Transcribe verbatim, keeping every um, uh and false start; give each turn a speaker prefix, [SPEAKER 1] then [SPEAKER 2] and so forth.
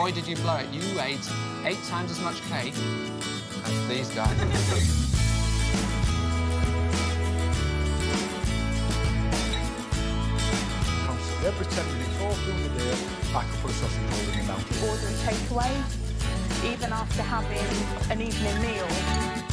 [SPEAKER 1] Why did you blow it? You ate eight times as much cake as these guys.
[SPEAKER 2] Every ten minutes, all through the day, I could put a sausage roll in my mouth.
[SPEAKER 3] Ordering takeaway, even after having an evening meal.